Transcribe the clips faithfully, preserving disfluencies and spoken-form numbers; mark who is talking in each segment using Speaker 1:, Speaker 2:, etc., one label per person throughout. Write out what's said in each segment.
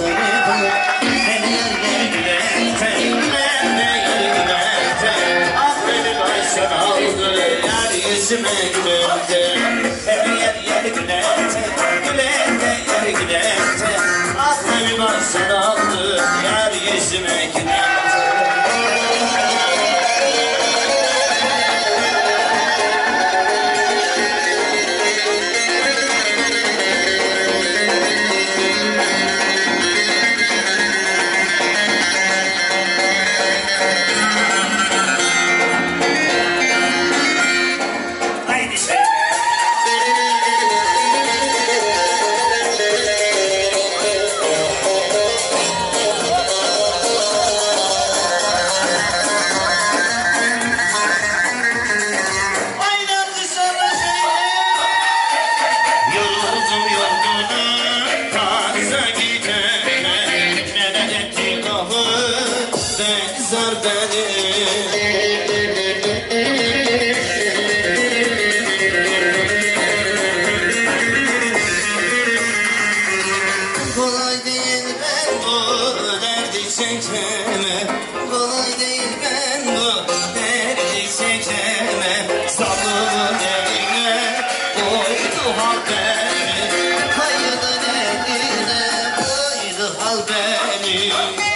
Speaker 1: Yüzüme gülünce, her yer yer gülünce, gülünce yer gülünce, aklımı baştan aldı, yar yüzüme gülünce. Kolay değil ben bu derdi çekeme, kolay değil ben bu derdi çekeme, sabır derine koydu hal beni, kaydı derine koydu hal beni.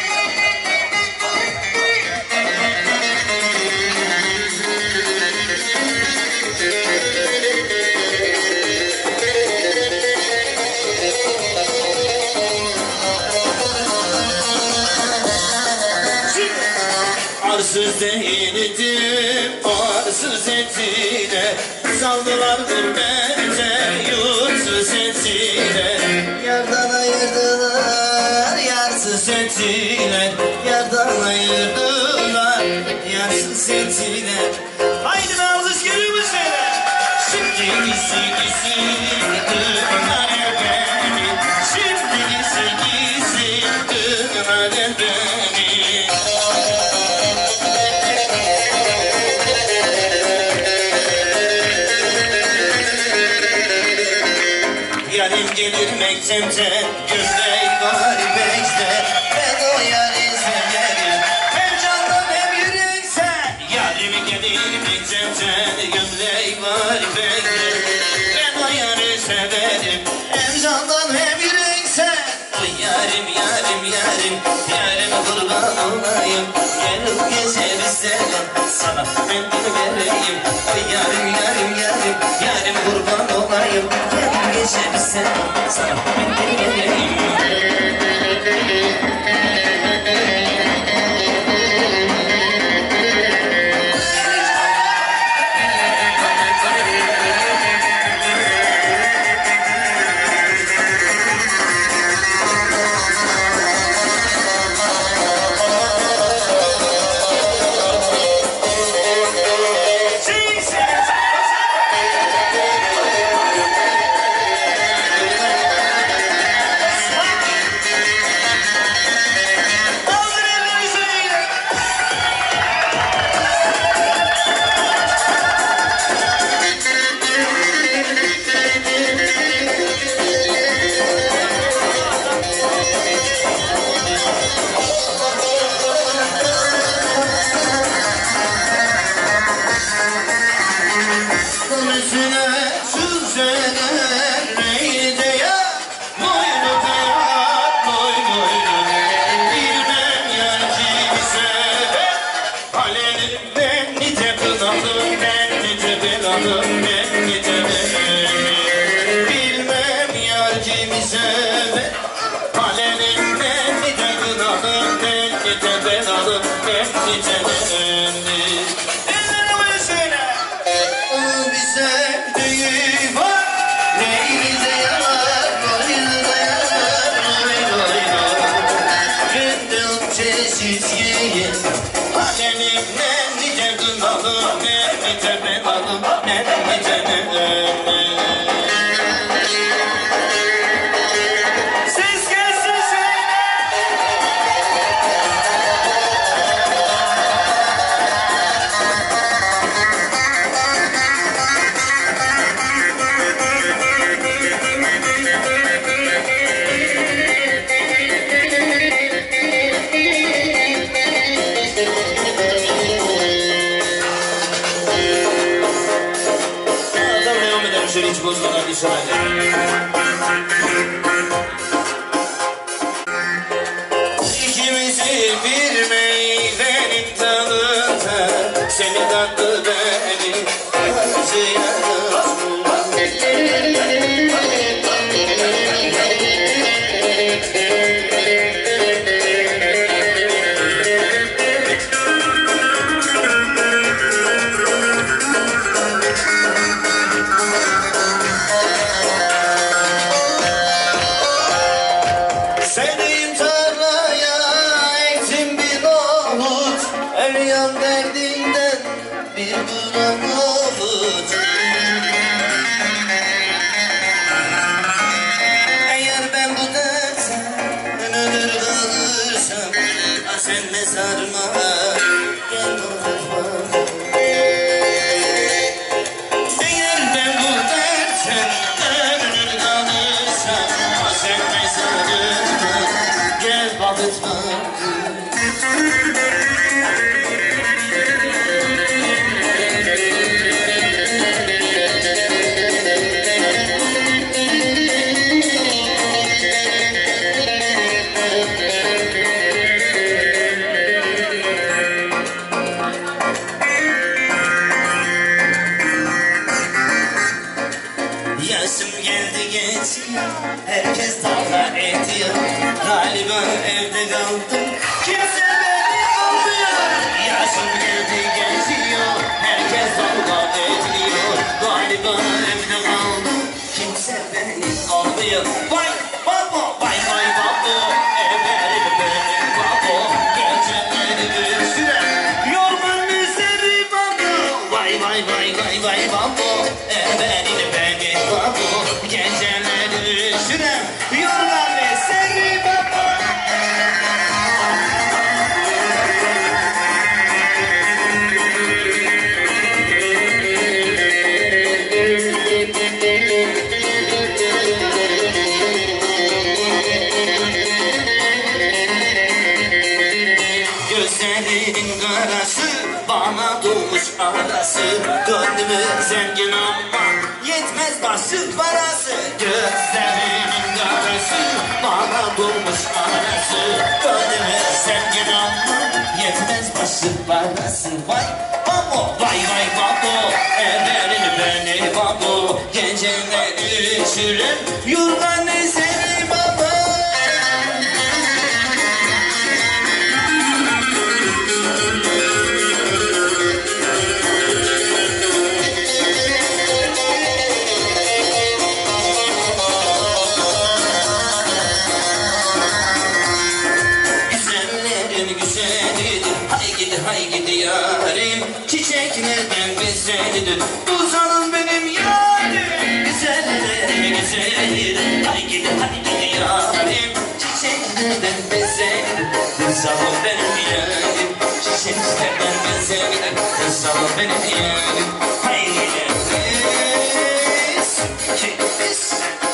Speaker 1: Arsız değildim, arsız ettiler, saldılar gurbete, yurtsuz ettiler. Yardan ayırdılar, yarsız ettiler, yardan ayırdılar, yarsız ettiler. Haydi be alkış geliyor mu söyle? Şimdi gisi gisi dönler beni, şimdi gisi gisi dönler beni. Yarim gelir mektepten, gömleği var bekte, ben o yari severim, hem candan hem yürekten. Yarim gelir mektepten, gömleği var bekte, ben o yari severim, hem candan hem yürekten. Oy yarim yarim yarim, yarim kurban olayım, gelip geçer isterim, sana mendil vereyim. Oy yarim yarim yarim, yarim kurban olayım, geçerse sana mendil vereyim. Bilmem yar kimi sever, halelimden bir de kınalım, ben bir de ben alım, ben bir de beğendim. Eller havaya söyle. Onun bir sevdiği var, neyinize yanar, boynuza yanar, oy oy oy. Gündüm çeşit yiyin, halelimden bir de kınalım, ben bir de ben alım, ben bir de beğendim. Hiç bozmadan bir söyle. İkimizi bir meyvenin dalında, seni tatlı beni acıyacağız. Sevdiğim tarlaya ektim bir nohut, ölüyorum derdinden bir budak nohut. Eğer ben bu dertten ölür kalırsam, ah sen mezarıma gel bana. Eğer ben bu dertten ölür kalırsam, ah sen mezarıma gel bağırtma. Yaşım geldi geçiyor, herkes dalga ediyor. Galiba evde kaldım, kimse beni almıyor. Yaşım geldi geçiyor, herkes dalga ediyor. Galiba evde kaldım, kimse beni almıyor. Vay babo, vay vay babo, everim benim babo. Geceleri bir süre, yorgun üzeri babo. Vay vay vay vay vay babo, everim benim babo. Geceleri süre, yorgun üzeri babo. Gözlerinin karası, bana doğmuş arası. Gönlümü zengin ama yetmez başı parası. Gözlerinin karası, bana doğmuş arası. Gönlümü zengin ama yetmez başı parası. Vay babo, vay vay babo, everin beni babo. Geceleri üşürüm, yorgan eseri babo. Güzellerin güzelidir, hay gidi hay gidi yarim. Çiçeklerden güzelidir, uzanın benim yarim. Güzellerin güzelidir, hay gidi hay gidi yarim. Çiçeklerden güzelidir, uzanın benim yarim. Çiçeklerden güzelidir, uzanın benim yarim. Hay gidi biz, ki biz.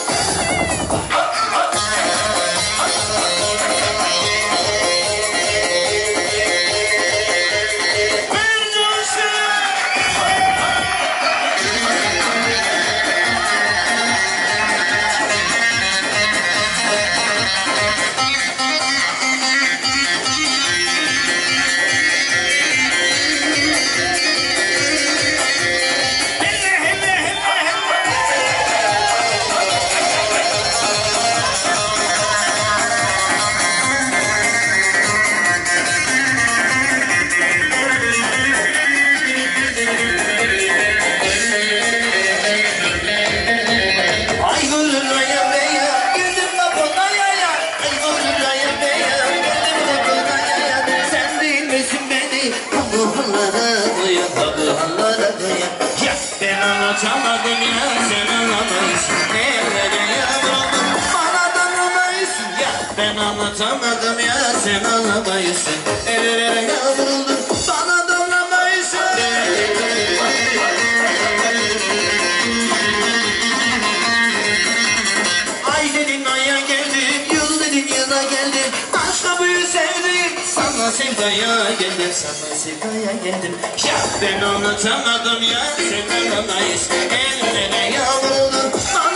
Speaker 1: Anlatamadım ya, sen anlamayısın. Nereden yavrum, bana tanımayısın ya. Ben anlatamadım ya, sen anlamayısın. Nereden yavrum, bana tanımayısın. Ay dedin aya geldim, yıl dedin yıla geldim. Başka büyü sevdim, sana sevdim. sevdaya geldim, sana sevdaya geldim. Ya ben unutamadım ya, senden anayız. Ellere yağmurlu